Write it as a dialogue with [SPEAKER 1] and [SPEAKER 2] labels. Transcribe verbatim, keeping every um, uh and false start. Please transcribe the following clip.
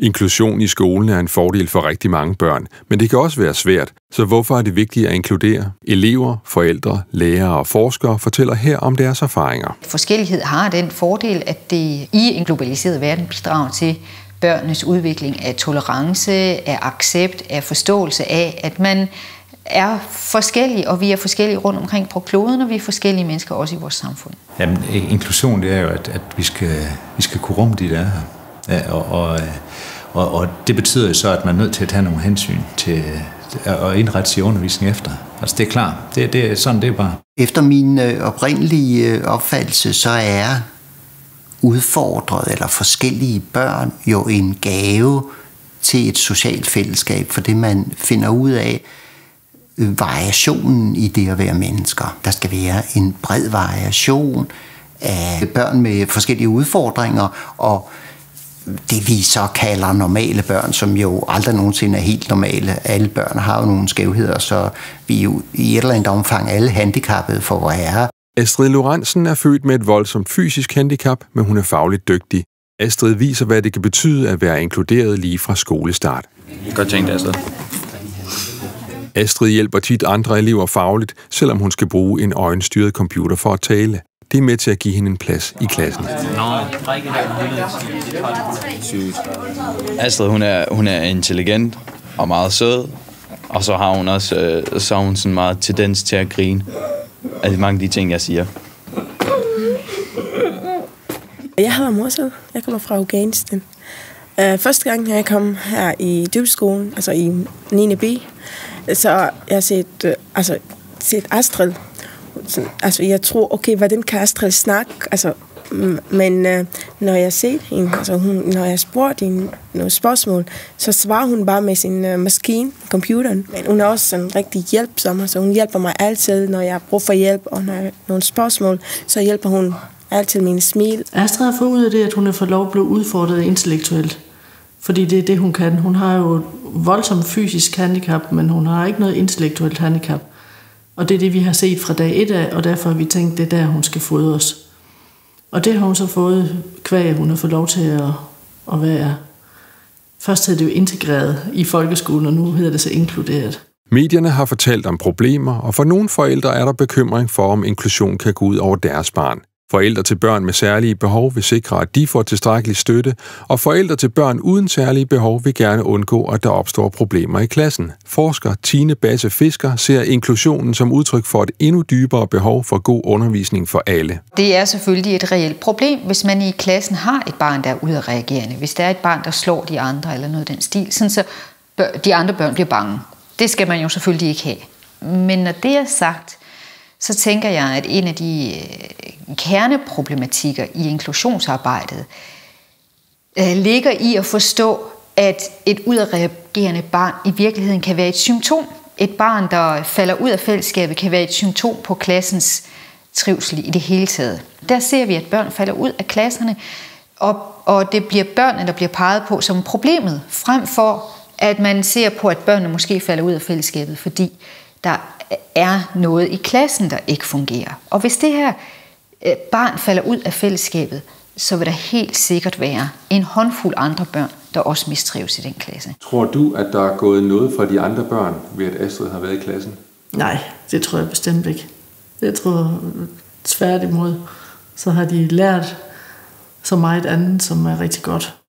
[SPEAKER 1] Inklusion i skolen er en fordel for rigtig mange børn, men det kan også være svært. Så hvorfor er det vigtigt at inkludere? Elever, forældre, lærere og forskere fortæller her om deres erfaringer.
[SPEAKER 2] Forskellighed har den fordel, at det i en globaliseret verden bidrager til børnenes udvikling af tolerance, af accept, af forståelse af, at man er forskellige, og vi er forskellige rundt omkring på kloden, og vi er forskellige mennesker også i vores samfund.
[SPEAKER 3] Jamen, inklusion, det er jo, at, at vi, skal, vi skal kunne rumme de der her. Ja, og, og, og, og det betyder jo så, at man er nødt til at tage nogle hensyn til at indrette sig undervisning efter. Altså, det er klart. Det, det er sådan, det er bare.
[SPEAKER 4] Efter min oprindelige opfattelse, så er udfordret eller forskellige børn jo en gave til et socialt fællesskab, for det man finder ud af variationen i det at være mennesker. Der skal være en bred variation af børn med forskellige udfordringer, og det vi så kalder normale børn, som jo aldrig nogensinde er helt normale. Alle børn har jo nogle skævheder, så vi er jo i et eller andet omfang alle handicappede for vor herre.
[SPEAKER 1] Astrid Lorentzen er født med et voldsomt fysisk handicap, men hun er fagligt dygtig. Astrid viser, hvad det kan betyde at være inkluderet lige fra skolestart.
[SPEAKER 5] Godt tænkt, Astrid.
[SPEAKER 1] Astrid hjælper tit andre elever fagligt, selvom hun skal bruge en øjenstyret computer for at tale. Det er med til at give hende en plads i klassen.
[SPEAKER 5] Astrid, hun er, hun er intelligent og meget sød, og så har hun også øh, så har hun sådan meget tendens til at grine af mange af de ting, jeg siger.
[SPEAKER 6] Jeg hedder Morsel. Jeg kommer fra Afghanistan. Uh, første gang, jeg kom her i dybskolen, altså i niende B, så jeg har set, uh, altså, set Astrid. Så, altså, jeg tror, okay, hvordan kan Astrid snakke? Altså, men uh, når jeg ser hende, altså, hun, når jeg spurgte hende nogle spørgsmål, så svarer hun bare med sin uh, maskine, computeren. Men hun er også sådan rigtig hjælpsom, altså hun hjælper mig altid, når jeg har brug for hjælp, og når jeg har nogle spørgsmål, så hjælper hun altid min smil.
[SPEAKER 7] Astrid har fået ud af det, at hun er fået lov at blive udfordret intellektuelt. Fordi det er det, hun kan. Hun har jo voldsomt fysisk handicap, men hun har ikke noget intellektuelt handicap. Og det er det, vi har set fra dag et af, og derfor har vi tænkt, det er der, hun skal fodres. Og det har hun så fået kvæg, hun har fået lov til at, at være. Først hed det jo integreret i folkeskolen, og nu hedder det så inkluderet.
[SPEAKER 1] Medierne har fortalt om problemer, og for nogle forældre er der bekymring for, om inklusion kan gå ud over deres barn. Forældre til børn med særlige behov vil sikre, at de får tilstrækkelig støtte, og forældre til børn uden særlige behov vil gerne undgå, at der opstår problemer i klassen. Forsker Tine Basse Fisker ser inklusionen som udtryk for et endnu dybere behov for god undervisning for alle.
[SPEAKER 2] Det er selvfølgelig et reelt problem, hvis man i klassen har et barn, der er udadreagerende. Hvis der er et barn, der slår de andre eller noget af den stil, sådan så de andre børn bliver bange. Det skal man jo selvfølgelig ikke have. Men når det er sagt, så tænker jeg, at en af de kerneproblematikker i inklusionsarbejdet øh, ligger i at forstå, at et udadreagerende barn i virkeligheden kan være et symptom. Et barn, der falder ud af fællesskabet, kan være et symptom på klassens trivsel i det hele taget. Der ser vi, at børn falder ud af klasserne, og, og det bliver børnene, der bliver peget på som problemet, frem for at man ser på, at børnene måske falder ud af fællesskabet, fordi der er noget i klassen, der ikke fungerer. Og hvis det her barn falder ud af fællesskabet, så vil der helt sikkert være en håndfuld andre børn, der også mistrives i den klasse.
[SPEAKER 1] Tror du, at der er gået noget fra de andre børn, ved at Astrid har været i klassen?
[SPEAKER 7] Nej, det tror jeg bestemt ikke. Jeg tror tværtimod, så har de lært så meget andet, som er rigtig godt.